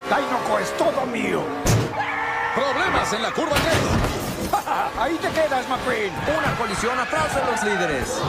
Dinoco es todo mío. ¡Problemas en la curva 3! Ahí te quedas, McQueen. Una colisión atrás de los líderes.